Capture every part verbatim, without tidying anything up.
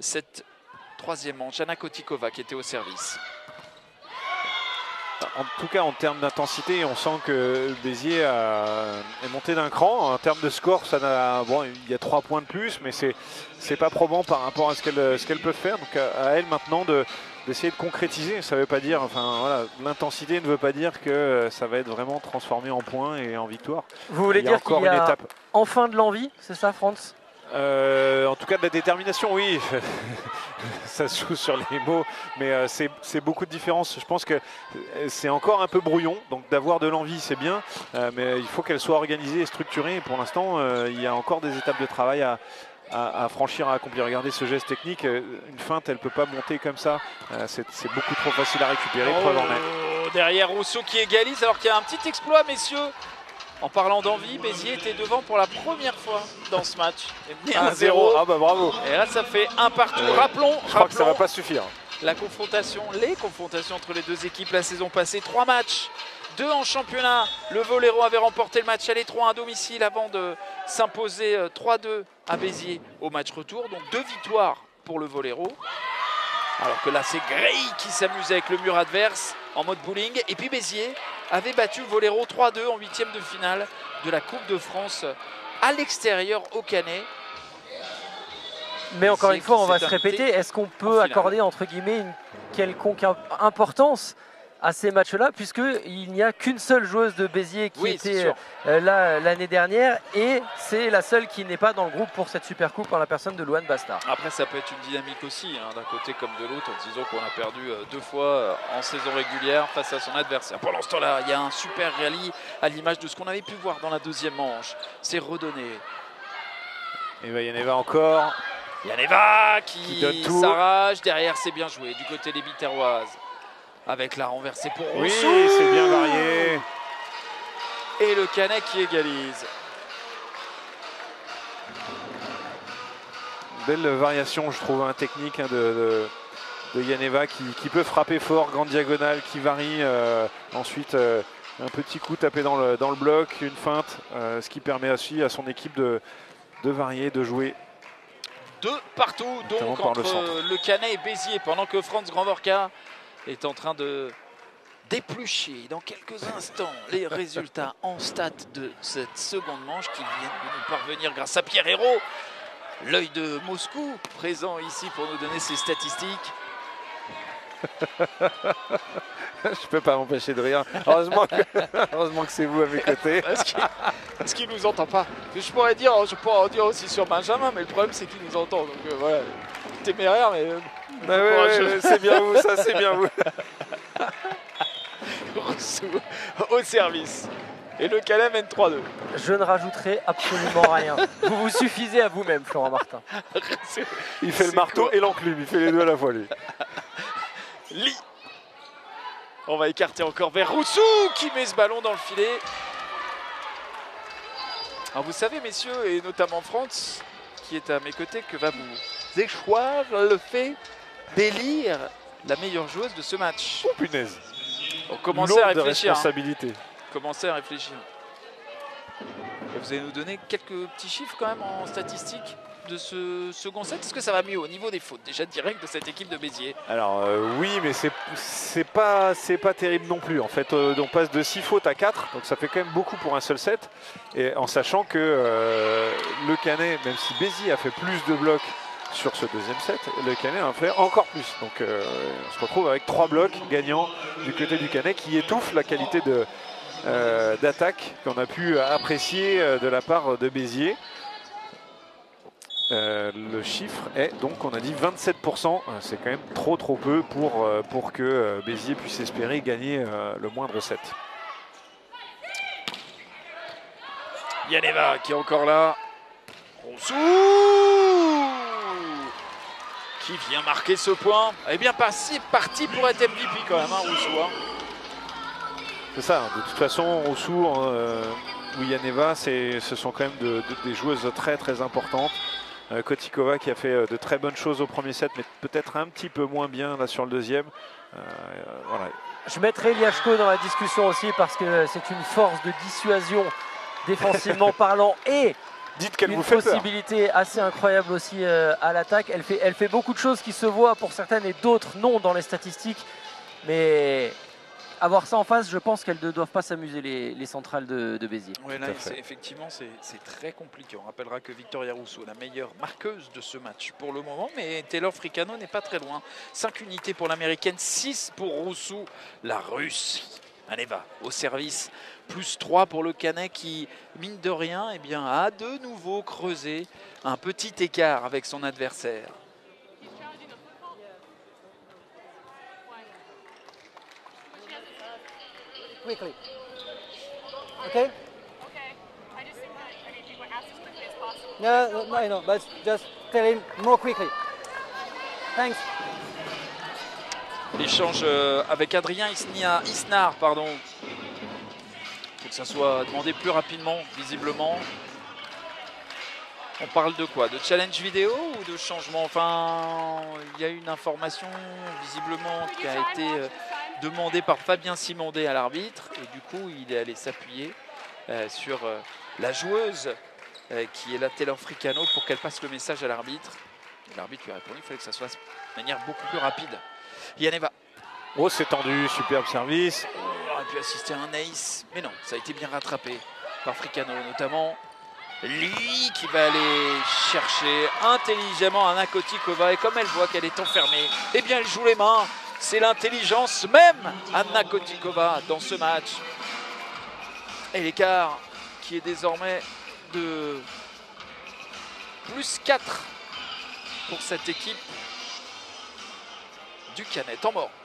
cette troisième manche. Anna Kotikova qui était au service. En tout cas, en termes d'intensité, on sent que Béziers a, est monté d'un cran. En termes de score, ça n'a, bon, il y a trois points de plus, mais c'est c'est pas probant par rapport à ce qu'elle ce qu'elle peut faire. Donc à, à elle maintenant de d'essayer de concrétiser. Ça veut pas dire, enfin voilà, l'intensité ne veut pas dire que ça va être vraiment transformé en points et en victoire. Vous voulez il y a dire qu'il encore y a une étape. enfin de l'envie, c'est ça, Franz? Euh, en tout cas de la détermination, oui. Ça se joue sur les mots, mais euh, c'est beaucoup de différence. Je pense que c'est encore un peu brouillon, donc d'avoir de l'envie c'est bien, euh, mais il faut qu'elle soit organisée et structurée. Et pour l'instant, euh, il y a encore des étapes de travail à, à, à franchir, à accomplir. Regardez ce geste technique, une feinte, elle ne peut pas monter comme ça. Euh, c'est beaucoup trop facile à récupérer, Oh, preuve en est. Derrière Rousseau qui égalise, alors qu'il y a un petit exploit, messieurs. En parlant d'envie, Béziers était devant pour la première fois dans ce match. un zéro. Ah bah bravo. Et là, ça fait un partout. Euh, rappelons, je crois rappelons que ça va pas suffire. La confrontation, les confrontations entre les deux équipes la saison passée. Trois matchs, deux en championnat. Le Voléro avait remporté le match aller trois un à domicile avant de s'imposer trois deux à Béziers au match retour. Donc deux victoires pour le Voléro. Alors que là, c'est Grey qui s'amuse avec le mur adverse en mode bowling. Et puis Béziers avait battu le Voléro trois deux en huitième de finale de la Coupe de France à l'extérieur au Canet. Mais encore une fois, on va se invité répéter, est-ce qu'on peut accorder entre guillemets une quelconque importance à ces matchs-là, puisqu'il n'y a qu'une seule joueuse de Béziers qui oui, était euh, là l'année dernière, et c'est la seule qui n'est pas dans le groupe pour cette Super Coupe en la personne de Louane Bastard. Après, ça peut être une dynamique aussi, hein, d'un côté comme de l'autre, en disant qu'on a perdu euh, deux fois euh, en saison régulière face à son adversaire. Pendant ce temps-là, il y a un super rallye à l'image de ce qu'on avait pu voir dans la deuxième manche. C'est redonné. Et bien, Yaneva encore. Yaneva qui, qui s'arrache. Derrière, c'est bien joué du côté des Biterroises. Avec la renversée pour Rousseau. Oui, c'est bien varié. Et le Canet qui égalise. Belle variation, je trouve, hein, technique hein, de, de, de Yaneva qui, qui peut frapper fort, grande diagonale, qui varie. Euh, ensuite, euh, un petit coup tapé dans le, dans le bloc, une feinte, euh, ce qui permet aussi à son équipe de, de varier, de jouer. Deux partout, donc, entre le, le Canet et Béziers, pendant que Franz Grandvorka est en train de d'éplucher dans quelques instants les résultats en stats de cette seconde manche qui viennent de nous parvenir grâce à Pierre Hérault, l'œil de Moscou, présent ici pour nous donner ses statistiques. Je peux pas m'empêcher de rire. Heureusement que, heureusement que c'est vous à mes côtés. Est-ce qu'il ne nous entend pas? Je pourrais dire, je pourrais en dire aussi sur Benjamin, mais le problème c'est qu'il nous entend. Donc euh, voilà, téméraire, mais... Euh, bah ouais, ouais, c'est bien vous, ça c'est bien vous. Rousseau au service. Et le Canet mène trois deux. Je ne rajouterai absolument rien. Vous vous suffisez à vous-même, Florent Martin. Il fait le marteau quoi et l'enclume, il fait les deux à la fois lui. Lee. On va écarter encore vers Rousseau qui met ce ballon dans le filet. Alors vous savez, messieurs, et notamment Franz, qui est à mes côtés, que va vous échoir le fait d'élire la meilleure joueuse de ce match. Oh punaise. On commençait à réfléchir. De responsabilité. Hein. Commencez à réfléchir. Et vous allez nous donner quelques petits chiffres quand même en statistiques de ce second set. Est-ce que ça va mieux au niveau des fautes déjà direct de cette équipe de Béziers? Alors euh, oui, mais c'est c'est pas c'est pas terrible non plus. En fait, euh, on passe de six fautes à quatre, donc ça fait quand même beaucoup pour un seul set. Et en sachant que euh, le Canet, même si Béziers a fait plus de blocs sur ce deuxième set, le Canet en fait encore plus. Donc euh, on se retrouve avec trois blocs gagnants du côté du Canet qui étouffent la qualité de euh, d'attaque qu'on a pu apprécier euh, de la part de Béziers. Euh, le chiffre est donc, on a dit vingt-sept pour cent, c'est quand même trop trop peu pour, euh, pour que euh, Béziers puisse espérer gagner euh, le moindre set. Yaneva qui est encore là. Rousseau qui vient marquer ce point. Eh bien, c'est parti pour être M V P quand même, hein, Rousseau. Hein. C'est ça, de toute façon, Rousseau euh, ou Yaneva, ce sont quand même de, de, des joueuses très très importantes. Euh, Kotikova qui a fait euh, de très bonnes choses au premier set, mais peut-être un petit peu moins bien là sur le deuxième. Euh, euh, voilà. Je mettrai Liachko dans la discussion aussi parce que c'est une force de dissuasion défensivement parlant et Dites qu'elle une vous fait peur. possibilité assez incroyable aussi euh, à l'attaque. Elle fait, elle fait beaucoup de choses qui se voient pour certaines et d'autres non dans les statistiques. Mais avoir ça en face, je pense qu'elles ne doivent pas s'amuser les, les centrales de, de Béziers. Ouais, là, effectivement, c'est très compliqué. On rappellera que Victoria Rousseau, la meilleure marqueuse de ce match pour le moment, mais Taylor Fricano n'est pas très loin. cinq unités pour l'américaine, six pour Rousseau, la russe. Aneva au service, plus trois pour le Canet qui, mine de rien, eh bien, a de nouveau creusé un petit écart avec son adversaire. Quickly. Okay? Okay. I just think that I mean people ask as quickly as possible. No, no, no, but just tell him more quickly. Thanks. L'échange avec Adrien Isnia, Isnard, pardon. Il faut que ça soit demandé plus rapidement, visiblement. On parle de quoi? De challenge vidéo ou de changement? Enfin, il y a une information visiblement qui a été demandée par Fabien Simondé à l'arbitre. Et du coup, il est allé s'appuyer euh, sur euh, la joueuse euh, qui est la Taylor Fricano pour qu'elle passe le message à l'arbitre. L'arbitre lui a répondu qu'il fallait que ça soit de manière beaucoup plus rapide. Yaneva. Oh, c'est tendu, superbe service. On aurait pu assister à un ace, mais non, ça a été bien rattrapé par Fricano, notamment lui qui va aller chercher intelligemment Anna Kotikova. Et comme elle voit qu'elle est enfermée, eh bien elle joue les mains. C'est l'intelligence même, Anna Kotikova, dans ce match. Et l'écart qui est désormais de plus quatre pour cette équipe du Canet en mort.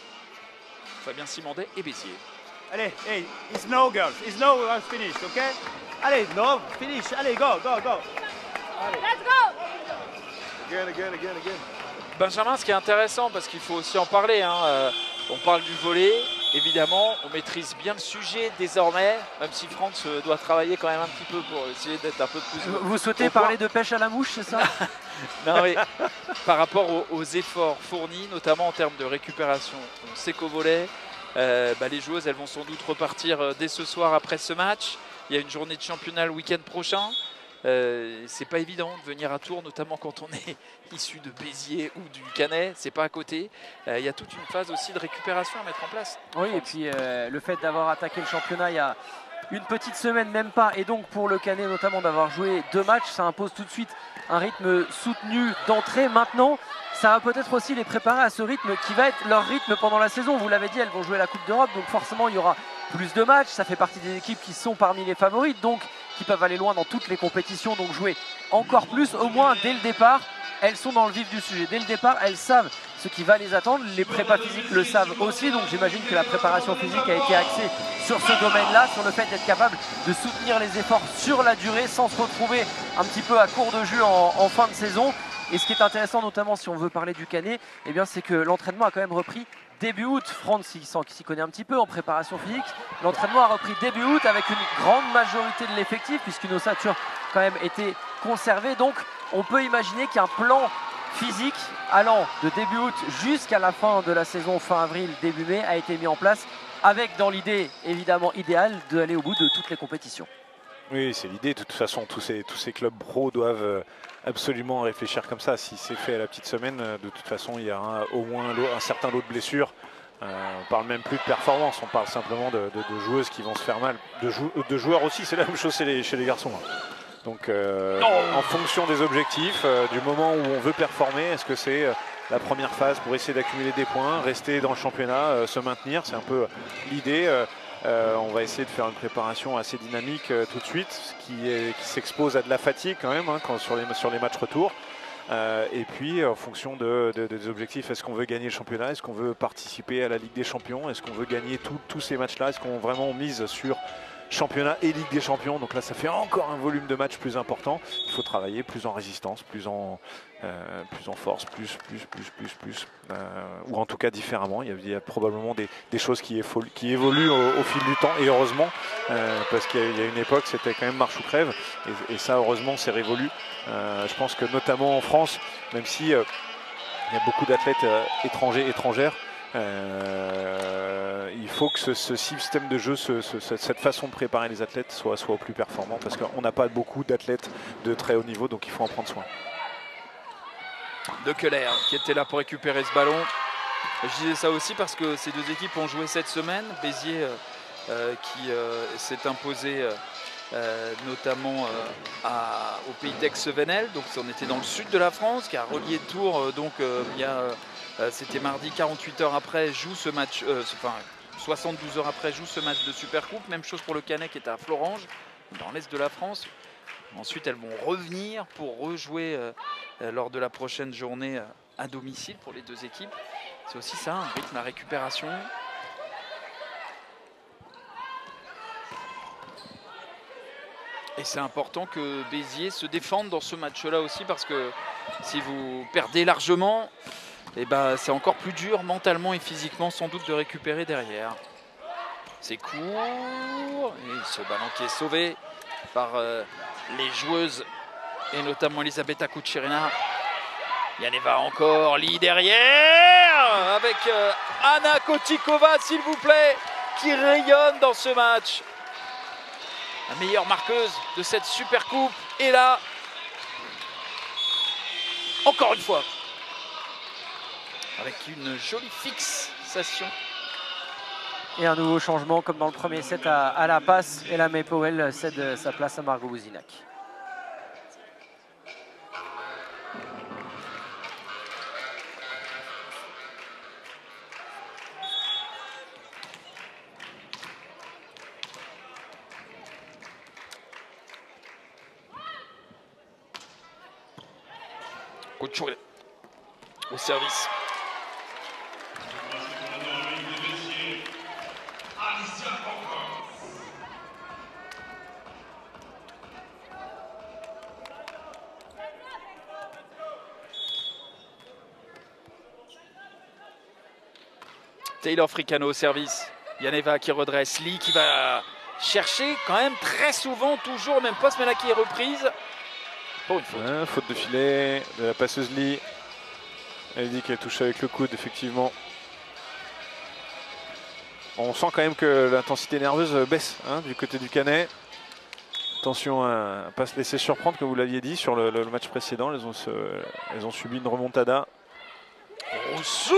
Fabien Simondé et Béziers. Allez, hey, it's no girls, it's no uh, finish, ok? Allez, no, finish, allez, go, go, go. Allez. Let's go! Again, again, again, again. Benjamin, ce qui est intéressant, parce qu'il faut aussi en parler, hein, euh, on parle du volley, évidemment, on maîtrise bien le sujet désormais, même si France euh, doit travailler quand même un petit peu pour essayer d'être un peu plus... Vous, vous souhaitez parler de pêche à la mouche, c'est ça? Non, mais par rapport aux, aux efforts fournis, notamment en termes de récupération, on sait qu'au volley, euh, bah, les joueuses elles vont sans doute repartir euh, dès ce soir après ce match. Il y a une journée de championnat le week-end prochain. Euh, c'est pas évident de venir à Tours, notamment quand on est issu de Béziers ou du Canet, c'est pas à côté. Euh, il y a toute une phase aussi de récupération à mettre en place. Oui, et puis euh, le fait d'avoir attaqué le championnat il y a une petite semaine, même pas, et donc pour le Canet notamment d'avoir joué deux matchs, ça impose tout de suite un rythme soutenu d'entrée. Maintenant, ça va peut-être aussi les préparer à ce rythme qui va être leur rythme pendant la saison. Vous l'avez dit, elles vont jouer la Coupe d'Europe, donc forcément il y aura plus de matchs. Ça fait partie des équipes qui sont parmi les favorites, donc qui peuvent aller loin dans toutes les compétitions, donc jouer encore plus, au moins dès le départ. Elles sont dans le vif du sujet. Dès le départ, elles savent ce qui va les attendre. Les prépas physiques le savent aussi, donc j'imagine que la préparation physique a été axée sur ce domaine-là, sur le fait d'être capable de soutenir les efforts sur la durée sans se retrouver un petit peu à court de jus en, en fin de saison. Et ce qui est intéressant, notamment si on veut parler du Canet, eh bien, c'est que l'entraînement a quand même repris début août. Franz s'y connaît un petit peu en préparation physique. L'entraînement a repris début août avec une grande majorité de l'effectif, puisqu'une ossature quand même était conservée. Donc on peut imaginer qu'un plan physique allant de début août jusqu'à la fin de la saison, fin avril, début mai, a été mis en place, avec dans l'idée évidemment idéale d'aller au bout de toutes les compétitions. Oui, c'est l'idée. De toute façon, tous ces, tous ces clubs pro doivent absolument réfléchir comme ça. Si c'est fait à la petite semaine, de toute façon, il y a un, au moins un certain lot de blessures. Euh, on parle même plus de performance, on parle simplement de, de, de joueuses qui vont se faire mal. De, jou de joueurs aussi, c'est la même chose chez les, chez les garçons. Hein. Donc, euh, en fonction des objectifs, euh, du moment où on veut performer, est-ce que c'est euh, la première phase pour essayer d'accumuler des points, rester dans le championnat, euh, se maintenir? C'est un peu l'idée. Euh, Euh, on va essayer de faire une préparation assez dynamique euh, tout de suite, ce qui, qui s'expose à de la fatigue quand même hein, quand, sur, les, sur les matchs retour. Euh, et puis en fonction de, de, de, des objectifs, est-ce qu'on veut gagner le championnat, est-ce qu'on veut participer à la Ligue des Champions, est-ce qu'on veut gagner tous ces matchs-là, est-ce qu'on vraiment mise sur championnat et Ligue des Champions? Donc là ça fait encore un volume de matchs plus important. Il faut travailler plus en résistance, plus en, euh, plus en force, plus, plus, plus, plus, plus, euh, ou en tout cas différemment. Il y a, il y a probablement des, des choses qui, évoluent, qui évoluent au, au fil du temps, et heureusement, euh, parce qu'il y, y a une époque c'était quand même marche ou crève, et, et ça heureusement c'est révolu. Euh, je pense que notamment en France, même si euh, il y a beaucoup d'athlètes euh, étrangers, étrangères, Euh, il faut que ce, ce système de jeu, ce, ce, cette façon de préparer les athlètes soit, soit au plus performant parce qu'on n'a pas beaucoup d'athlètes de très haut niveau, donc il faut en prendre soin. De Keller qui était là pour récupérer ce ballon. Je disais ça aussi parce que ces deux équipes ont joué cette semaine. Béziers euh, euh, qui euh, s'est imposé euh, euh, notamment euh, à, au pays d'Aix-Venelle. Donc on était dans le sud de la France, qui a relié Tours. Euh, donc euh, il y a, euh, c'était mardi, quarante-huit heures après, joue ce match, euh, enfin soixante-douze heures après, joue ce match de Supercoupe. Même chose pour le Canet qui est à Florange, dans l'est de la France. Ensuite, elles vont revenir pour rejouer euh, euh, lors de la prochaine journée euh, à domicile pour les deux équipes. C'est aussi ça, un rythme à récupération. Et c'est important que Béziers se défende dans ce match-là aussi parce que si vous perdez largement, eh ben, c'est encore plus dur mentalement et physiquement sans doute de récupérer derrière. C'est court et ce ballon qui est sauvé par euh, les joueuses et notamment Elisabetta Kucherina. Yaneva encore, Lee derrière avec euh, Anna Kotikova s'il vous plaît qui rayonne dans ce match. La meilleure marqueuse de cette Supercoupe est là. Encore une fois. Avec une jolie fixation. Et un nouveau changement comme dans le premier set à, à la passe. Et la May Powell cède sa place à Margot Bouzinak. Couture au service. Taylor Fricano au service. Yaneva qui redresse. Lee qui va chercher quand même très souvent, toujours au même poste, mais là qui est reprise. Pour une faute. Ouais, faute de filet de la passeuse Lee. Elle dit qu'elle touche avec le coude, effectivement. On sent quand même que l'intensité nerveuse baisse hein, du côté du Canet. Attention à ne pas se laisser surprendre, comme vous l'aviez dit, sur le, le match précédent. Elles ont, se, elles ont subi une remontada. Rousseau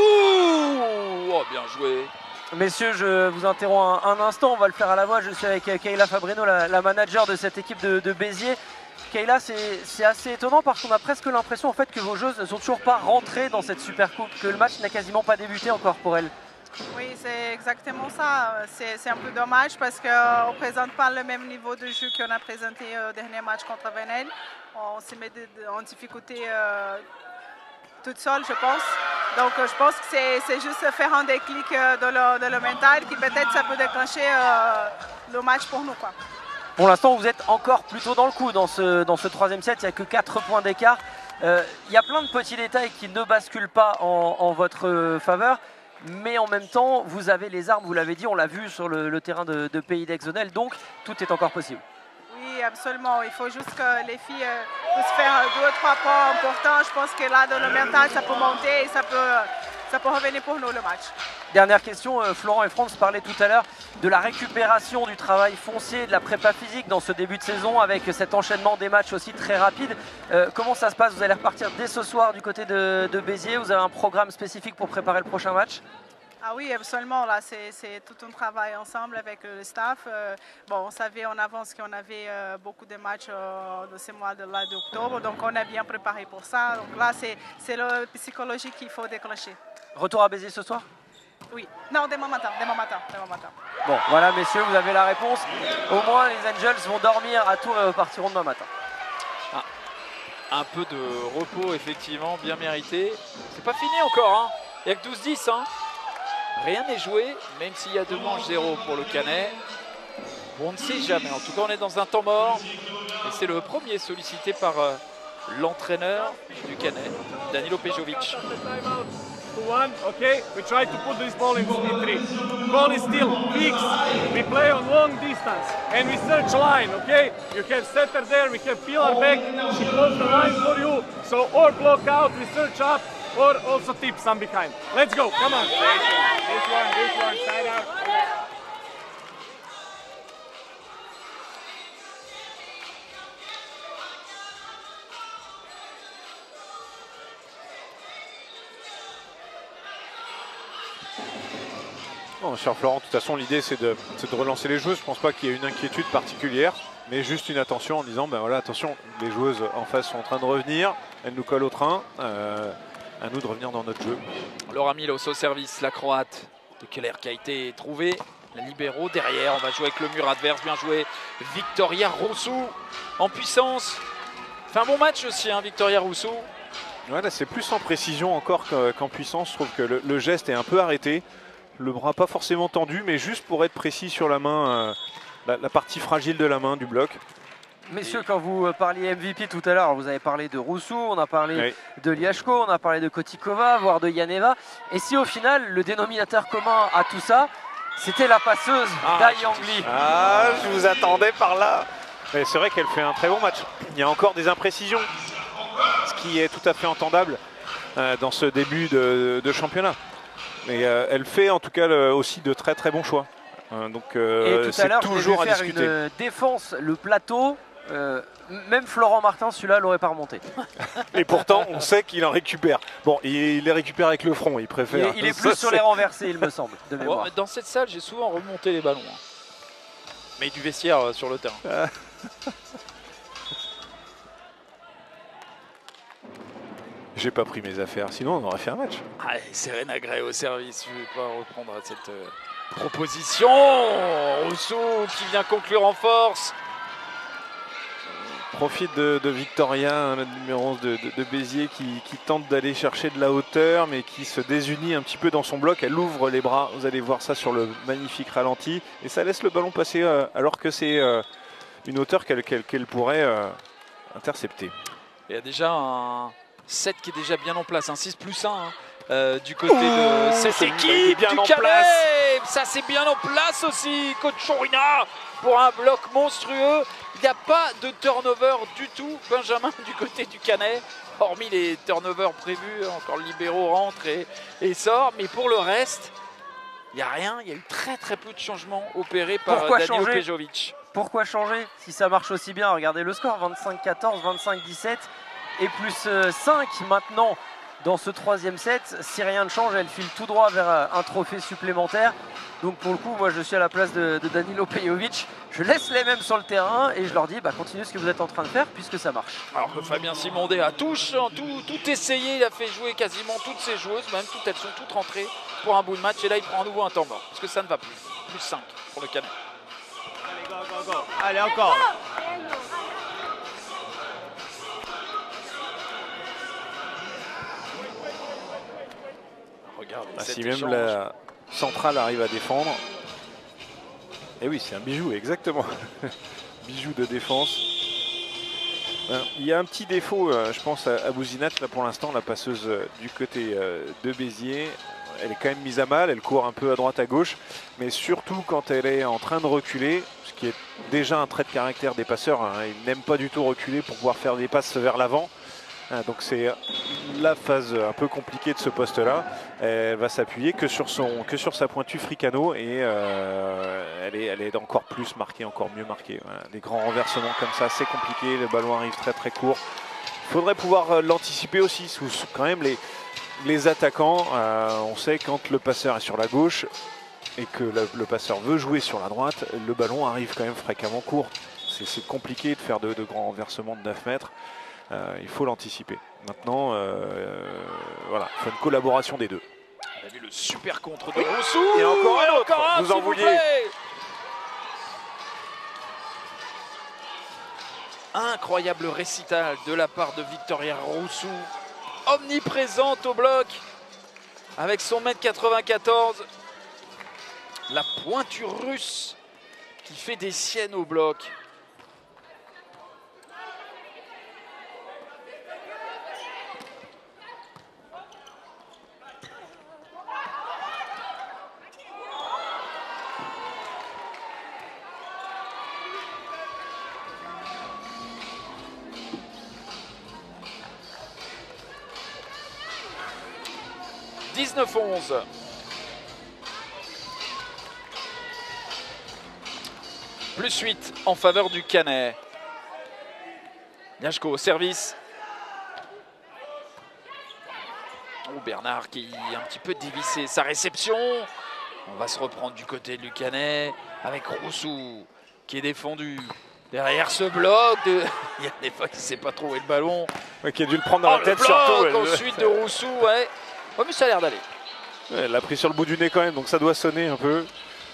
oh, bien joué. Messieurs, je vous interromps un, un instant, on va le faire à la voix. Je suis avec Kayla Fabrino, la, la manager de cette équipe de, de Béziers. Kayla, c'est assez étonnant parce qu'on a presque l'impression en fait, que vos joueuses ne sont toujours pas rentrées dans cette Supercoupe, que le match n'a quasiment pas débuté encore pour elles. Oui, c'est exactement ça. C'est un peu dommage parce qu'on ne présente pas le même niveau de jeu qu'on a présenté au dernier match contre Venelle. On se met de, de, en difficulté euh, toute seule, je pense. Donc je pense que c'est juste faire un déclic dans le, dans le mental qui peut-être ça peut déclencher euh, le match pour nous, quoi. Pour l'instant, vous êtes encore plutôt dans le coup dans ce, dans ce troisième set. Il n'y a que quatre points d'écart. Euh, il y a plein de petits détails qui ne basculent pas en, en votre faveur. Mais en même temps, vous avez les armes, vous l'avez dit, on l'a vu sur le, le terrain de, de Pays d'Aix-Venelle. Donc, tout est encore possible. Oui, absolument. Il faut juste que les filles euh, puissent faire deux ou trois points importants. Je pense que là, dans le mental, ça peut monter et ça peut, ça peut revenir pour nous le match. Dernière question, euh, Florent et France parlaient tout à l'heure de la récupération du travail foncier, de la prépa physique dans ce début de saison avec cet enchaînement des matchs aussi très rapide. Euh, comment ça se passe? Vous allez repartir dès ce soir du côté de, de Béziers? Vous avez un programme spécifique pour préparer le prochain match? Ah oui, absolument. Là, c'est tout un travail ensemble avec le staff. Euh, bon, on savait en avance qu'on avait euh, beaucoup de matchs euh, de ce mois d'octobre, donc on est bien préparé pour ça. Donc là, c'est le psychologique qu'il faut déclencher. Retour à Béziers ce soir? Oui. Non, demain matin, demain matin, demain matin. Bon, voilà, messieurs, vous avez la réponse. Au moins, les Angels vont dormir à Tours et repartiront demain matin. Ah, un peu de repos, effectivement, bien mérité. C'est pas fini encore, hein. Il n'y a que douze dix, hein. Rien n'est joué, même s'il y a deux manches zéro pour le Canet. Bon, on ne sait jamais. En tout cas, on est dans un temps mort. Et c'est le premier sollicité par euh, l'entraîneur du Canet, Danilo Pejovic. One, okay, we try to put this ball in, in three. Ball is still fixed. We play on long distance and we search line, okay? You have setter there, we have pillar back. She close the line for you. So or block out, we search up or also tip some behind. Let's go, come on. This one, this one, side out. Non, cher Florent, de toute façon, l'idée c'est de, de relancer les joueuses. Je ne pense pas qu'il y ait une inquiétude particulière, mais juste une attention en disant ben voilà, attention, les joueuses en face sont en train de revenir, elles nous collent au train. Euh, à nous de revenir dans notre jeu. Laura Milos au service, la croate de Keller qui a été trouvée. La libéraux derrière, on va jouer avec le mur adverse. Bien joué, Victoria Roussou en puissance. Fait un bon match aussi, hein, Victoria Roussou. Ouais, là c'est plus en précision encore qu'en puissance. Je trouve que le, le geste est un peu arrêté. Le bras pas forcément tendu, mais juste pour être précis sur la main, euh, la, la partie fragile de la main du bloc. Messieurs, quand vous parliez M V P tout à l'heure, vous avez parlé de Roussou, on a parlé oui. de Liashko, on a parlé de Kotikova, voire de Yaneva. Et si au final, le dénominateur commun à tout ça, c'était la passeuse ah, Dai Yangli. Ah, je vous attendais par là. Mais c'est vrai qu'elle fait un très bon match. Il y a encore des imprécisions, ce qui est tout à fait entendable euh, dans ce début de, de championnat. Mais euh, elle fait en tout cas le, aussi de très très bons choix. Euh, donc euh, c'est toujours à faire discuter. Une défense, le plateau. Euh, même Florent Martin, celui-là, l'aurait pas remonté. Et pourtant, on sait qu'il en récupère. Bon, il, il les récupère avec le front, il préfère. Il est, il est plus Ça, sur est... les renversés, il me semble, de mémoire. Ouais, dans cette salle, j'ai souvent remonté les ballons. Hein. Mais du vestiaire euh, sur le terrain. Ah. J'ai pas pris mes affaires, sinon on aurait fait un match. Ah, Serena Gray au service, je vais pas reprendre cette euh, proposition. Rousseau qui vient conclure en force. Profite de, de Victoria, hein, le numéro onze de, de, de Béziers qui, qui tente d'aller chercher de la hauteur mais qui se désunit un petit peu dans son bloc. Elle ouvre les bras, vous allez voir ça sur le magnifique ralenti. Et ça laisse le ballon passer euh, alors que c'est euh, une hauteur qu'elle qu'elle, qu'elle pourrait euh, intercepter. Il y a déjà un set qui est déjà bien en place, un six plus un hein, euh, du côté oh, de cette équipe bien du en Calais. Place. Ça c'est bien en place aussi, coach Chorina pour un bloc monstrueux. Il n'y a pas de turnover du tout, Benjamin, du côté du Canet, hormis les turnovers prévus, encore le libéraux rentre et, et sort, mais pour le reste, il n'y a rien, il y a eu très très peu de changements opérés par Pourquoi Danilo changer Pejovic. Pourquoi changer si ça marche aussi bien? Regardez le score, vingt-cinq quatorze, vingt-cinq dix-sept et plus cinq maintenant dans ce troisième set. Si rien ne change, elle file tout droit vers un trophée supplémentaire. Donc pour le coup, moi je suis à la place de, de Danilo Pejovic. Je laisse les mêmes sur le terrain et je leur dis bah, continuez ce que vous êtes en train de faire puisque ça marche. Alors que Fabien Simondet a touche, tout, tout essayé, il a fait jouer quasiment toutes ses joueuses, même toutes elles sont toutes rentrées pour un bout de match et là il prend à nouveau un temps mort parce que ça ne va plus. Plus cinq pour le Canet. Allez, go, go, go. Allez, encore. Regardez, ah, si même la centrale arrive à défendre. Et oui, c'est un bijou, exactement. Bijou de défense. Il y a un petit défaut, je pense, à Bouzinat, là pour l'instant, la passeuse du côté de Béziers. Elle est quand même mise à mal, elle court un peu à droite à gauche, mais surtout quand elle est en train de reculer, ce qui est déjà un trait de caractère des passeurs, hein, ils n'aiment pas du tout reculer pour pouvoir faire des passes vers l'avant. Donc c'est la phase un peu compliquée de ce poste-là. Elle va s'appuyer que sur son, que sur sa pointue fricano et euh, elle, est, elle est encore plus marquée, encore mieux marquée. Voilà. Des grands renversements comme ça, c'est compliqué. Le ballon arrive très très court. Il faudrait pouvoir l'anticiper aussi. Sous, quand même les, les attaquants, euh, on sait quand le passeur est sur la gauche et que le, le passeur veut jouer sur la droite, le ballon arrive quand même fréquemment court. C'est compliqué de faire de, de grands renversements de neuf mètres. Euh, il faut l'anticiper. Maintenant, euh, euh, voilà, il faut une collaboration des deux. On a vu le super contre de Roussou. Et encore un autre, encore un, vous en vouliez. Incroyable récital de la part de Victoria Roussou. Omniprésente au bloc. Avec son mètre quatre-vingt-quatorze. La pointure russe qui fait des siennes au bloc. dix-neuf onze. Plus huit en faveur du Canet. Niashko au service. Oh, Bernard qui est un petit peu dévissé sa réception. On va se reprendre du côté du Canet avec Roussou qui est défendu derrière ce bloc. De... Il y a des fois qu'il ne sait pas trouver le ballon. Ouais, qui a dû le prendre dans oh, la tête le bloc, surtout. Ouais. Ensuite de Roussou, ouais. Oh, mais ça a l'air d'aller. Ouais, elle l'a pris sur le bout du nez quand même, donc ça doit sonner un peu.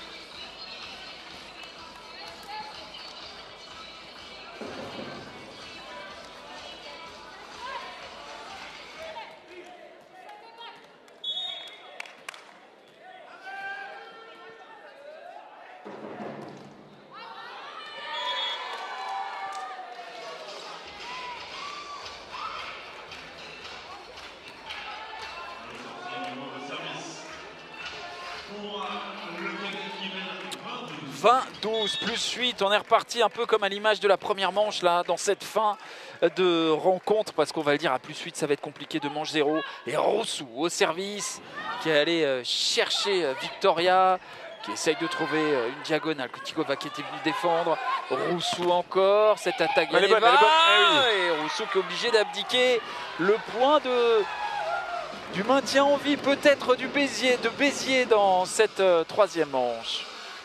vingt douze plus huit, on est reparti un peu comme à l'image de la première manche là, dans cette fin de rencontre, parce qu'on va le dire, à plus huit ça va être compliqué de manche zéro. Et Roussou au service qui est allé chercher Victoria, qui essaye de trouver une diagonale. Kotikova qui était venu défendre. Roussou encore, cette attaque elle est bonne, elle est bonne. Eh oui. Et Roussou qui est obligé d'abdiquer le point de du maintien en vie peut-être du Béziers, de Béziers dans cette euh, troisième manche.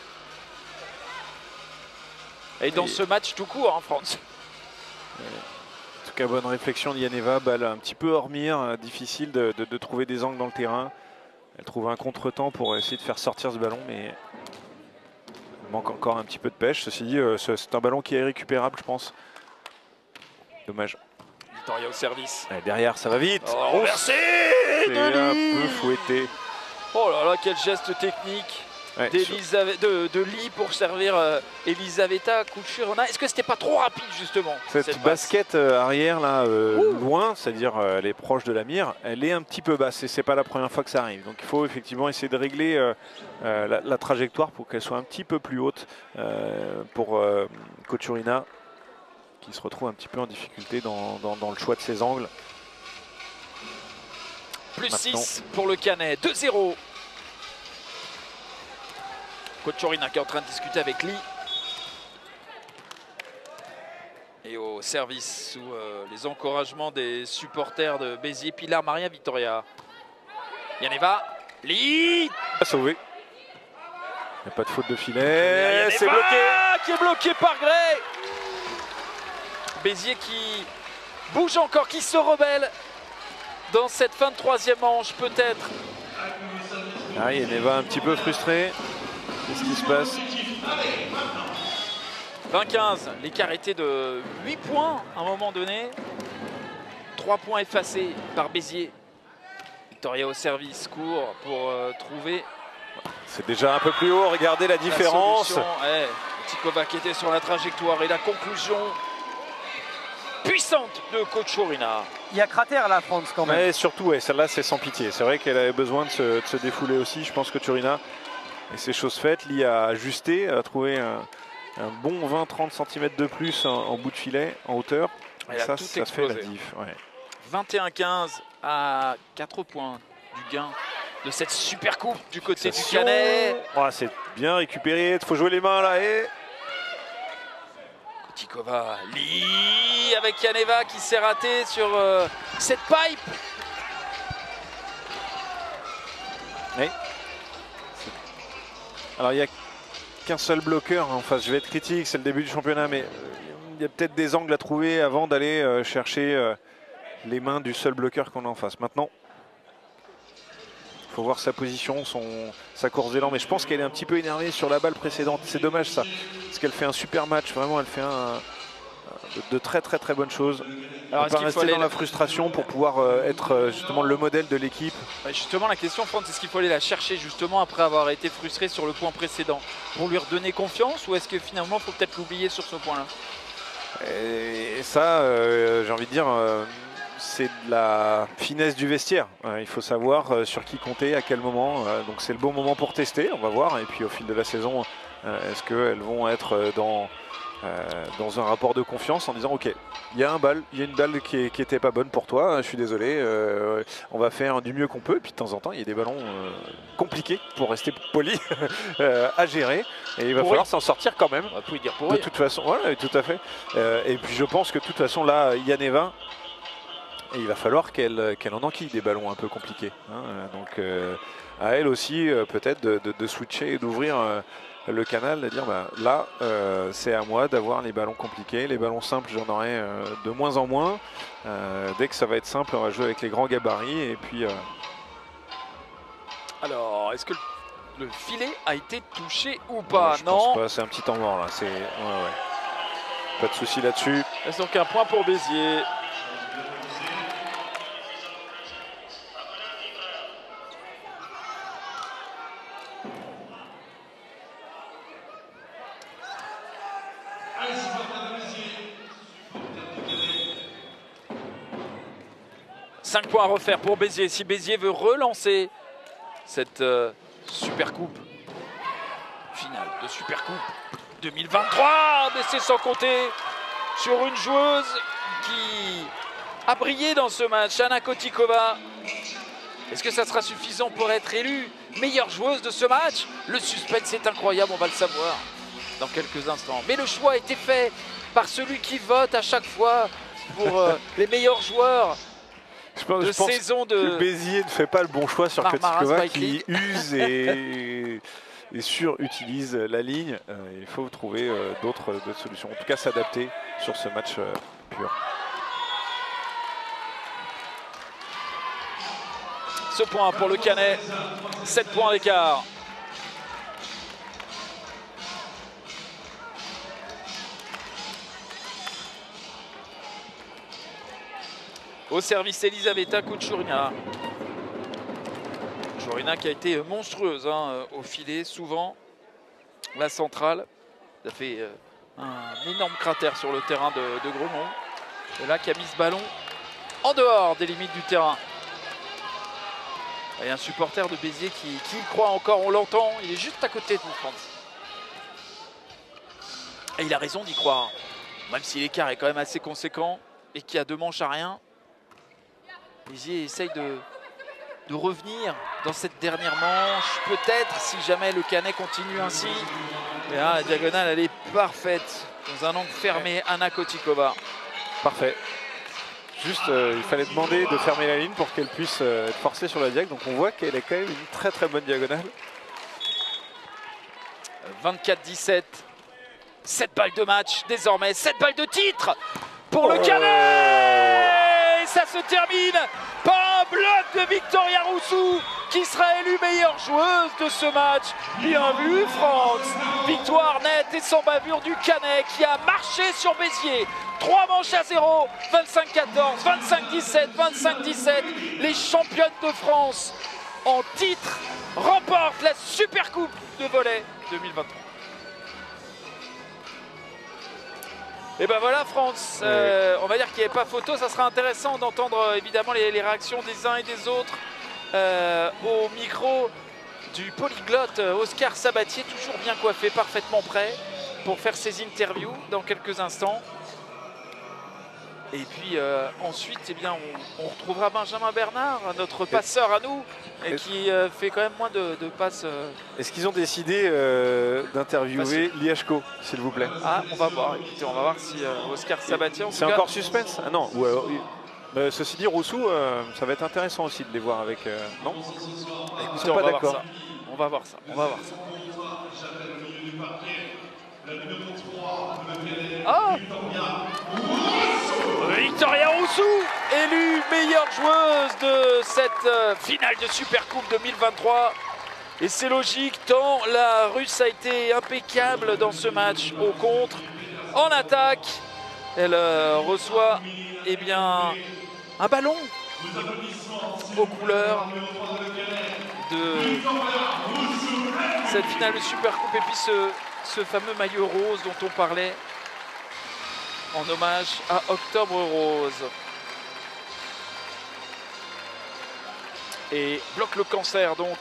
Et dans et... ce match tout court, hein, France. En tout cas, bonne réflexion d'Yaneva, balle un petit peu hors mire, difficile de, de, de trouver des angles dans le terrain. Elle trouve un contretemps pour essayer de faire sortir ce ballon, mais il manque encore un petit peu de pêche. Ceci dit, c'est un ballon qui est récupérable, je pense. Dommage. Victoria au service. Allez, derrière, ça va vite. Oh, renversé de un peu fouetté. Oh là là, quel geste technique. Ouais, de, de Lee pour servir euh, Elisaveta Kucherona. Est-ce que c'était pas trop rapide justement cette, cette basket euh, arrière là euh, loin, c'est-à-dire euh, elle est proche de la mire, elle est un petit peu basse et c'est pas la première fois que ça arrive. Donc il faut effectivement essayer de régler euh, euh, la, la trajectoire pour qu'elle soit un petit peu plus haute euh, pour euh, Kucherona, qui se retrouve un petit peu en difficulté dans, dans, dans le choix de ses angles. Plus Maintenant. six pour le Canet, deux zéro. Kucherona qui est en train de discuter avec Lee. Et au service, sous euh, les encouragements des supporters de Béziers, Pilar Maria Victoria. Yaneva, Lee sauvé. Il n'y a pas de faute de filet. C'est bloqué. Qui est bloqué par Gray. Béziers qui bouge encore, qui se rebelle dans cette fin de troisième manche peut-être. Ah, Yaneva un petit peu frustré. Qu'est-ce qui se passe? vingt quinze, l'écart était de huit points à un moment donné. trois points effacés par Béziers. Victoria au service, court pour euh, trouver. C'est déjà un peu plus haut, regardez la différence. La Kotikova qui était sur la trajectoire et la conclusion puissante de Kucherona. Il y a cratère là, France, quand même. Mais surtout, ouais, celle-là, c'est sans pitié. C'est vrai qu'elle avait besoin de se, de se défouler aussi. Je pense que Kucherona. Et c'est chose faite, Lee a ajusté, a trouvé un, un bon vingt à trente centimètres de plus en, en bout de filet, en hauteur. Et ça, ça fait la diff. Ouais. vingt et un quinze à quatre points du gain de cette super coupe du côté du Canet. Oh, c'est bien récupéré, il faut jouer les mains là. Et... Kotikova, Lee avec Yaneva qui s'est raté sur euh, cette pipe. Oui. Alors il n'y a qu'un seul bloqueur en face, je vais être critique, c'est le début du championnat, mais il y a peut-être des angles à trouver avant d'aller euh, chercher euh, les mains du seul bloqueur qu'on a en face. Maintenant, il faut voir sa position, son, sa course d'élan, mais je pense qu'elle est un petit peu énervée sur la balle précédente. C'est dommage ça, parce qu'elle fait un super match, vraiment elle fait un, de, de très très très bonnes choses. Alors, on va rester dans la frustration pour pouvoir euh, être euh, justement le modèle de l'équipe. Justement la question, Franck, est-ce qu'il faut aller la chercher justement après avoir été frustré sur le point précédent pour lui redonner confiance, ou est-ce que finalement il faut peut-être l'oublier sur ce point-là? Et ça, euh, j'ai envie de dire, euh, c'est de la finesse du vestiaire. Euh, il faut savoir euh, sur qui compter, à quel moment. Euh, donc c'est le bon moment pour tester, on va voir. Et puis au fil de la saison, euh, est-ce qu'elles vont être dans euh, dans un rapport de confiance en disant ok, il y a un balle, il y a une balle qui n'était pas bonne pour toi, je suis désolé, euh, on va faire du mieux qu'on peut. Et puis de temps en temps, il y a des ballons euh, compliqués, pour rester poli, euh, à gérer. Et il va pour falloir s'en sortir quand même. On va tout dire pour De rien. toute façon, ouais, tout à fait. Euh, et puis je pense que de toute façon, là, Yaneva, et il va falloir qu'elle qu'elle en enquille des ballons un peu compliqués. Hein. Donc euh, à elle aussi, euh, peut-être de, de, de switcher et d'ouvrir euh, le canal, de dire bah, là, euh, c'est à moi d'avoir les ballons compliqués. Les ballons simples, j'en aurai euh, de moins en moins. Euh, dès que ça va être simple, on va jouer avec les grands gabarits. Et puis. Euh... Alors, est-ce que le filet a été touché ou pas? Je Non. pense pas, c'est un petit temps mort là. C'est ouais, ouais. Pas de souci là-dessus. Reste donc un point pour Béziers. cinq points à refaire pour Béziers. Si Béziers veut relancer cette euh, Super Coupe, finale de Super Coupe deux mille vingt-trois, mais c'est sans compter sur une joueuse qui a brillé dans ce match, Anna Kotikova. Est-ce que ça sera suffisant pour être élue meilleure joueuse de ce match? Le suspense est incroyable, on va le savoir dans quelques instants. Mais le choix a été fait par celui qui vote à chaque fois pour euh, les meilleurs joueurs Je pense, de je pense saison de que Béziers ne fait pas le bon choix sur Marmaras Kotikova Bike qui League. use et, et surutilise la ligne. Euh, il faut trouver euh, d'autres d'autres solutions. En tout cas, s'adapter sur ce match euh, pur. Ce point pour le Canet, sept points d'écart. Au service Elisaveta Kuchurina. Kuchurina qui a été monstrueuse hein, au filet, souvent. La centrale, ça fait euh, un énorme cratère sur le terrain de, de Gremont. Et là qui a mis ce ballon en dehors des limites du terrain. Il y a un supporter de Béziers qui, qui y croit encore, on l'entend, il est juste à côté de nous, France. Et il a raison d'y croire, même si l'écart est quand même assez conséquent et qu'il y a deux manches à rien. Béziers essaye de, de revenir dans cette dernière manche, peut-être si jamais le Canet continue ainsi. Et là, la diagonale, elle est parfaite, dans un angle fermé, Anna Kotikova. Parfait. Juste, euh, il fallait demander de fermer la ligne pour qu'elle puisse euh, être forcée sur la diag. Donc on voit qu'elle a quand même une très très bonne diagonale. vingt-quatre dix-sept. sept balles de match désormais. sept balles de titre pour le Oh. Canet. Et ça se termine par un bloc de Victoria Roussou qui sera élue meilleure joueuse de ce match. Bien vu, France. Victoire nette et sans bavure du Canet qui a marché sur Béziers. trois manches à zéro, vingt-cinq quatorze, vingt-cinq dix-sept, vingt-cinq dix-sept. Les championnes de France en titre remportent la Super Coupe de volley deux mille vingt-trois. Et ben voilà France, euh, on va dire qu'il n'y avait pas photo, ça sera intéressant d'entendre euh, évidemment les, les réactions des uns et des autres euh, au micro du polyglotte euh, Oscar Sabatier, toujours bien coiffé, parfaitement prêt pour faire ses interviews dans quelques instants. Et puis euh, ensuite, eh bien, on, on retrouvera Benjamin Bernard, notre passeur à nous, et qui euh, fait quand même moins de, de passes. Euh... Est-ce qu'ils ont décidé euh, d'interviewer Liachko, s'il vous plaît? Ah, on va voir. Écoutez, on va voir si euh, Oscar Sabatier. C'est encore suspense? Ah non. Ou alors, euh, ceci dit, Roussou, euh, ça va être intéressant aussi de les voir avec. Euh, non? Écoutez, Ils sont on pas va voir d'accord. ça. On va voir ça. On va voir ça. Ah, Victoria Roussou, élue meilleure joueuse de cette euh, finale de Super Coupe deux mille vingt-trois. Et c'est logique tant la Russe a été impeccable dans ce match au contre. En attaque, elle euh, reçoit eh bien, un ballon aux couleurs de cette finale de Super Coupe. Et puis ce, ce fameux maillot rose dont on parlait en hommage à Octobre Rose. Et bloque le cancer donc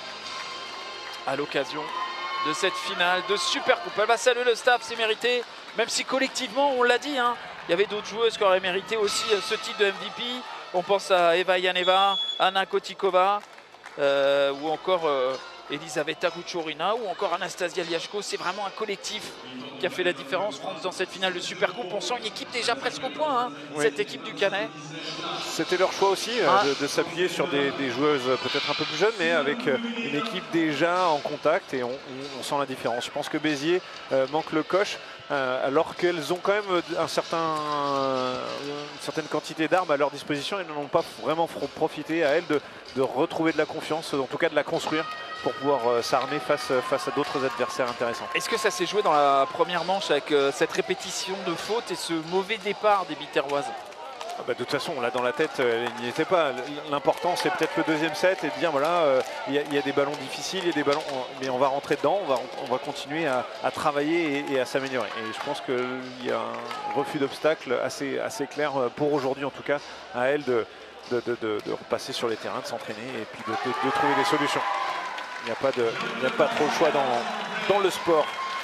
à l'occasion de cette finale de Super Coupe. Elle va saluer le staff, c'est mérité. Même si collectivement, on l'a dit, hein, il y avait d'autres joueuses qui auraient mérité aussi ce type de M V P. On pense à Eva Janeva, Anna Kotikova, euh, ou encore euh, Elisaveta Kuchorina, ou encore Anastasia Liashko. C'est vraiment un collectif qui a fait la différence, France, dans cette finale de Supercoupe. On sent une équipe déjà presque au point, hein, oui. Cette équipe du Canet. C'était leur choix aussi, ah. de, de s'appuyer sur des, des joueuses peut-être un peu plus jeunes, mais avec une équipe déjà en contact, et on, on, on sent la différence. Je pense que Béziers euh, manque le coche, euh, alors qu'elles ont quand même un certain, euh, une certaine quantité d'armes à leur disposition. Elles n'en ont pas vraiment profité, à elles de, de retrouver de la confiance, en tout cas de la construire, pour pouvoir euh, s'armer face, face à d'autres adversaires intéressants. Est-ce que ça s'est joué dans la première manche avec euh, cette répétition de fautes et ce mauvais départ des Biterroises? Ah bah de toute façon, là dans la tête, euh, il n'y était pas. L'important, c'est peut-être le deuxième set et de dire voilà, euh, il y, y a des ballons difficiles, il y a des ballons, mais on va rentrer dedans, on va, on va continuer à, à travailler et, et à s'améliorer. Et je pense qu'il y a un refus d'obstacle assez, assez clair pour aujourd'hui, en tout cas, à elle de, de, de, de, de repasser sur les terrains, de s'entraîner et puis de, de, de trouver des solutions. Il n'y a pas de, il n'y a pas trop le choix dans, dans le sport.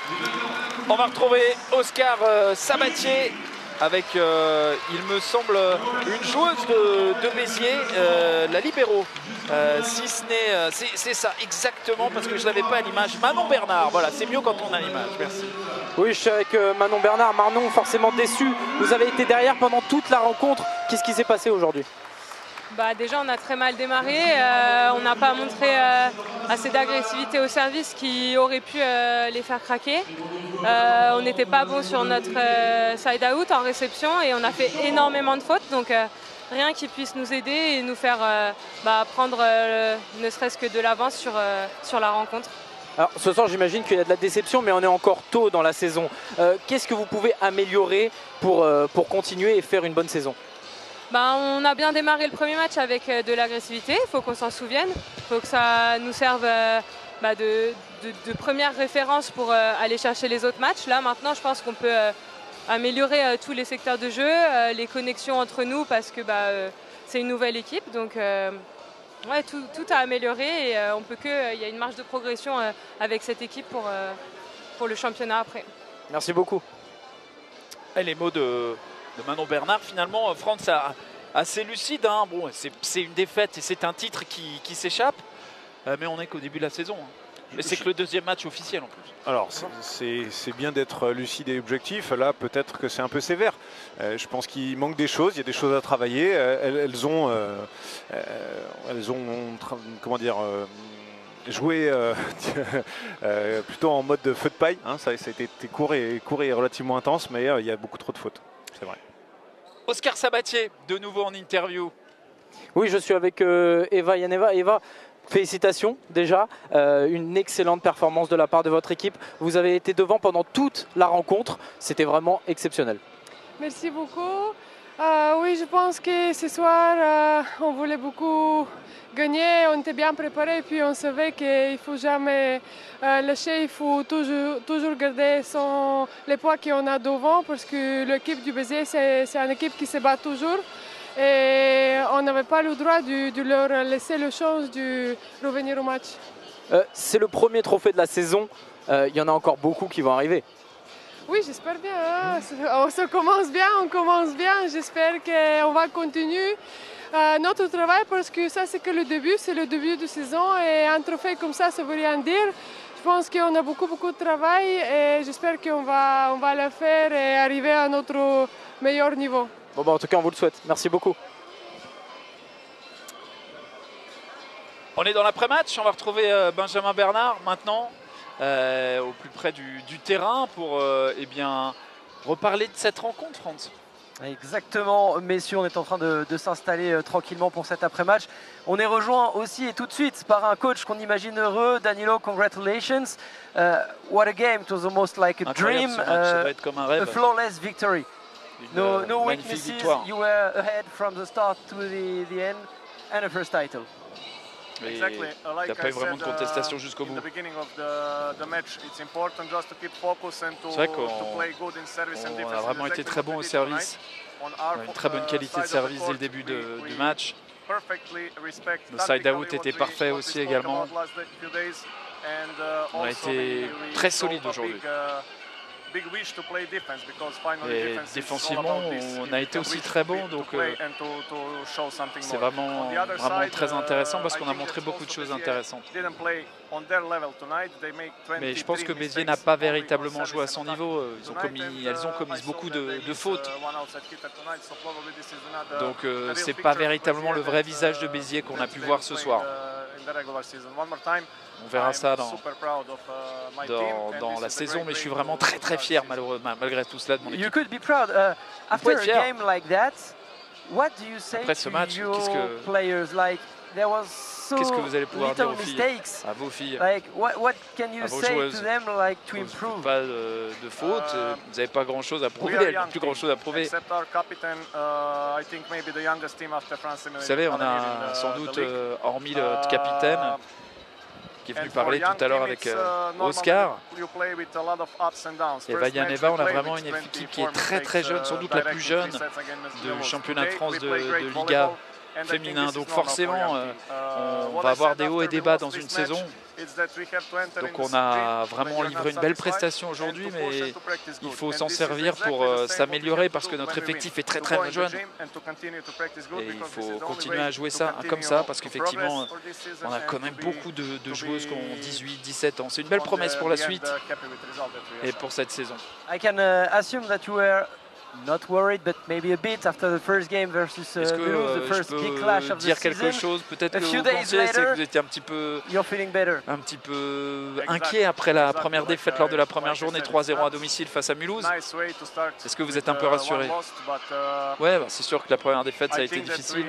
On va retrouver Oscar euh, Sabatier avec, euh, il me semble, une joueuse de, de Béziers, euh, la libéro. Euh, si ce n'est, euh, c'est ça exactement, parce que je n'avais pas à l'image. Manon Bernard, voilà, c'est mieux quand on a l'image. Merci. Oui, je suis avec euh, Manon Bernard. Manon, forcément déçu. Vous avez été derrière pendant toute la rencontre. Qu'est-ce qui s'est passé aujourd'hui ? Bah déjà on a très mal démarré, euh, on n'a pas montré euh, assez d'agressivité au service qui aurait pu euh, les faire craquer. Euh, on n'était pas bon sur notre euh, side out en réception et on a fait énormément de fautes, donc euh, rien qui puisse nous aider et nous faire euh, bah, prendre euh, ne serait-ce que de l'avance sur, euh, sur la rencontre. Alors ce soir j'imagine qu'il y a de la déception, mais on est encore tôt dans la saison. Euh, Qu'est-ce que vous pouvez améliorer pour, euh, pour continuer et faire une bonne saison ? Ben, on a bien démarré le premier match avec de l'agressivité, il faut qu'on s'en souvienne, il faut que ça nous serve euh, bah de, de, de première référence pour euh, aller chercher les autres matchs. Là maintenant je pense qu'on peut euh, améliorer euh, tous les secteurs de jeu, euh, les connexions entre nous parce que bah, euh, c'est une nouvelle équipe, donc euh, ouais, tout, tout a amélioré et euh, on peut que, il euh, y a une marge de progression euh, avec cette équipe pour, euh, pour le championnat après. Merci beaucoup. Et les mots de... de Manon Bernard, finalement, France a assez lucide. Hein. Bon, c'est une défaite et c'est un titre qui, qui s'échappe, euh, mais on n'est qu'au début de la saison. Hein. Mais c'est que le deuxième match officiel en plus. Alors, c'est bien d'être lucide et objectif. Là, peut-être que c'est un peu sévère. Euh, je pense qu'il manque des choses. Il y a des choses à travailler. Euh, elles, elles ont, euh, euh, elles ont, comment dire. Euh, jouer euh, euh, plutôt en mode de feu de paille. Hein. Ça, ça a été court et, court et relativement intense, mais euh, il y a beaucoup trop de fautes. C'est vrai. Oscar Sabatier, de nouveau en interview. Oui, je suis avec euh, Eva Janeva. Eva, félicitations déjà. Euh, une excellente performance de la part de votre équipe. Vous avez été devant pendant toute la rencontre. C'était vraiment exceptionnel. Merci beaucoup. Euh, oui, je pense que ce soir, euh, on voulait beaucoup gagner. On était bien préparé et puis on savait qu'il ne faut jamais euh, lâcher. Il faut toujours, toujours garder son, les poids qu'on a devant parce que l'équipe du Béziers, c'est une équipe qui se bat toujours. Et on n'avait pas le droit de, de leur laisser le chance de revenir au match. Euh, c'est le premier trophée de la saison. Euh, il y en a encore beaucoup qui vont arriver. Oui, j'espère bien. Hein. On se commence bien, on commence bien. J'espère qu'on va continuer euh, notre travail parce que ça, c'est que le début, c'est le début de saison et un trophée comme ça, ça ne veut rien dire. Je pense qu'on a beaucoup, beaucoup de travail et j'espère qu'on va, on va le faire et arriver à notre meilleur niveau. Bon, bah, en tout cas, on vous le souhaite. Merci beaucoup. On est dans l'après-match. On va retrouver euh, Benjamin Bernard maintenant. Euh, au plus près du, du terrain pour euh, eh bien, reparler de cette rencontre, France. Exactement, messieurs, on est en train de, de s'installer euh, tranquillement pour cet après-match. On est rejoint aussi et tout de suite par un coach qu'on imagine heureux. Danilo, congratulations. Uh, what a game, it was almost like a Incroyable, dream. Ce match, ça doit être comme un rêve. A flawless victory. Une, no euh, no magnifique weaknesses, victoire. you were ahead from the start to the, the end and a first title. Il n'y a pas eu vraiment de contestation jusqu'au bout. C'est vrai qu'on a vraiment été très bon au service. On a une très bonne qualité de service dès le début de, du match. Le side-out était parfait aussi également. On a été très solide aujourd'hui. Et défensivement, on a été aussi très bon, donc euh, c'est vraiment, vraiment très intéressant parce qu'on a montré beaucoup de choses intéressantes. Mais je pense que Béziers n'a pas véritablement joué à son niveau. Ils ont commis, elles ont commis beaucoup de, de fautes. Donc euh, c'est pas véritablement le vrai visage de Béziers qu'on a pu voir ce soir. On verra ça dans, dans, dans la saison, mais je suis vraiment très très fier malheureusement, malgré tout cela de mon équipe. You could be proud uh, after a game like that. What do you say Après ce match, to your qu'est-ce que players? Like there was so qu'est-ce que vous allez pouvoir dire little aux filles, mistakes. à vos filles, Like what what can you à vos say joueuses? to them like to Vous improve? pas de, de fautes, vous n'avez pas grand chose à prouver, elles n'ont plus grand chose à prouver. Vous savez, on a sans doute, euh, hormis le capitaine, qui est venu parler tout à l'heure avec euh, Oscar, et Vaillaneva, on a vraiment une équipe qui est très très jeune, sans doute la plus jeune du championnat de France de, de Liga féminin. Donc forcément, euh, on va avoir des hauts et des bas dans une saison. Donc on a vraiment livré une belle prestation aujourd'hui, mais il faut s'en servir pour euh, s'améliorer parce que notre effectif est très très jeune. Et il faut continuer à jouer ça comme ça parce qu'effectivement, on a quand même beaucoup de, de joueuses qui ont dix-huit, dix-sept ans. C'est une belle promesse pour la suite et pour cette saison. I can uh, assume that you were not worried, but maybe a bit after the first game versus uh, Est-ce que Mulhouse, the euh, first je big peux clash of the dire season. quelque chose? Peut-être A que few vous days pensiez, c'est que later, vous étiez un petit peu, you're feeling better. un petit peu inquiet après la première défaite lors de la première journée trois zéro à domicile face à Mulhouse. Est-ce que vous êtes un peu rassuré? Ouais, bah, c'est sûr que la première défaite ça a été difficile.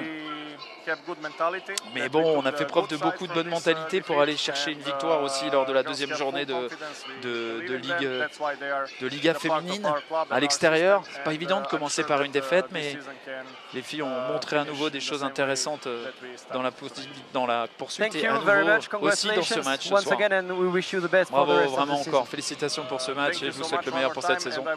Mais bon, on a fait preuve de beaucoup de bonne mentalité pour aller chercher une victoire aussi lors de la deuxième journée de, de, de, Ligue, de Liga féminine à l'extérieur. C'est pas évident de commencer par une défaite, mais les filles ont montré à nouveau des choses intéressantes dans la, dans la poursuite et à nouveau aussi dans ce match ce soir. Bravo, vraiment encore. Félicitations pour ce match et je vous souhaite le meilleur pour cette saison.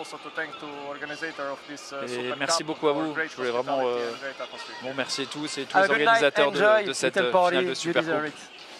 Et merci beaucoup à vous. Je voulais vraiment euh, bon, remercier tous et tous les organisateurs de, de cette finale de Supercoupe.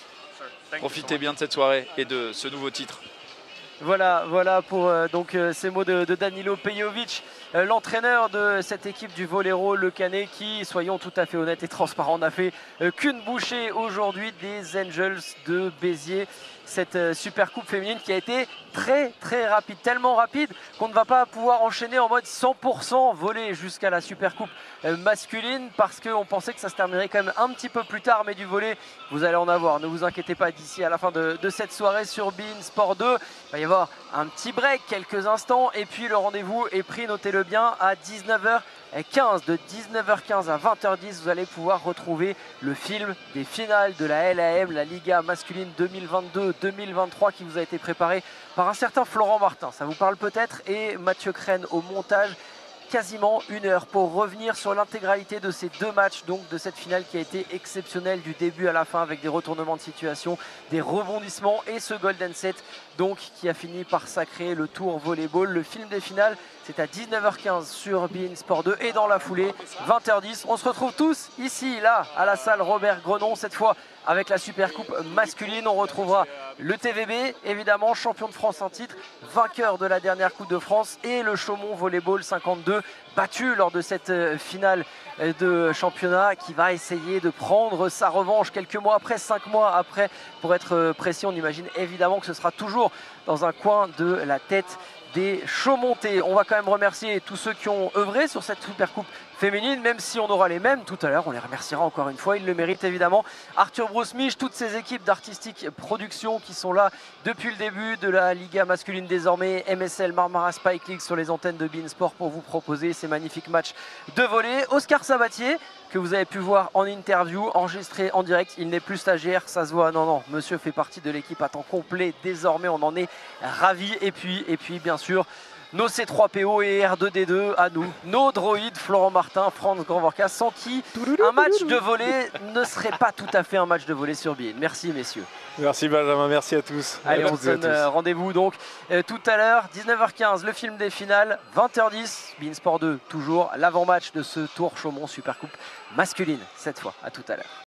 Profitez bien de cette soirée et de ce nouveau titre. Voilà, voilà pour euh, donc euh, ces mots de, de Danilo Pejovic, euh, l'entraîneur de cette équipe du Voléro Le Canet, qui, soyons tout à fait honnêtes et transparents, n'a fait euh, qu'une bouchée aujourd'hui des Angels de Béziers. Cette euh, Super Coupe féminine qui a été très très rapide, tellement rapide qu'on ne va pas pouvoir enchaîner en mode cent pour cent volé jusqu'à la Super Coupe euh, masculine parce qu'on pensait que ça se terminerait quand même un petit peu plus tard, mais du volley vous allez en avoir, ne vous inquiétez pas, d'ici à la fin de, de cette soirée sur beIN Sport deux. Il va y avoir un petit break, quelques instants, et puis le rendez-vous est pris, notez-le bien, à dix-neuf heures quinze. De dix-neuf heures quinze à vingt heures dix, vous allez pouvoir retrouver le film des finales de la L A M, la Liga masculine deux mille vingt-deux deux mille vingt-trois, qui vous a été préparé par un certain Florent Martin. Ça vous parle peut-être, et Mathieu Crène au montage. Quasiment une heure pour revenir sur l'intégralité de ces deux matchs, donc de cette finale qui a été exceptionnelle du début à la fin avec des retournements de situation, des rebondissements et ce golden set donc qui a fini par sacrer le tour volleyball. Le film des finales, c'est à dix-neuf heures quinze sur beIN Sport deux et dans la foulée vingt heures dix. On se retrouve tous ici, là, à la salle Robert Grenon, cette fois avec la Super Coupe masculine. On retrouvera le T V B, évidemment, champion de France en titre, vainqueur de la dernière Coupe de France, et le Chaumont Volleyball cinquante-deux, battu lors de cette finale de championnat, qui va essayer de prendre sa revanche quelques mois après, cinq mois après, pour être précis. On imagine évidemment que ce sera toujours dans un coin de la tête des Chaumontais. On va quand même remercier tous ceux qui ont œuvré sur cette Super Coupe féminine, même si on aura les mêmes tout à l'heure, on les remerciera encore une fois, ils le méritent évidemment. Arthur Brousmich, toutes ces équipes d'Artistic Production qui sont là depuis le début de la Liga masculine désormais, M S L Marmara Spike League sur les antennes de beIN Sport pour vous proposer ces magnifiques matchs de volley. Oscar Sabatier, que vous avez pu voir en interview, enregistré en direct, il n'est plus stagiaire, ça se voit, non non, monsieur fait partie de l'équipe à temps complet désormais, on en est ravis. Et puis, et puis bien sûr, nos C trois P O et R deux D deux à nous, nos droïdes Florent Martin, Franz Grandvorka, sans qui un match de volley ne serait pas tout à fait un match de volley sur beIN. Merci messieurs. Merci Benjamin, merci à tous. Allez, on se donne rendez-vous donc euh, tout à l'heure, dix-neuf heures quinze, le film des finales, vingt heures dix, beIN Sport deux, toujours l'avant-match de ce tour Chaumont Super Coupe masculine, cette fois. À tout à l'heure.